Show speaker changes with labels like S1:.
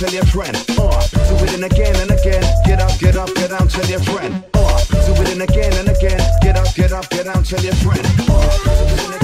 S1: tell your friend. Do it in again and again. Get up, get up, get down, tell your friend. Do it in again and again. Get up, get up, get down, tell your friend. Do it in again.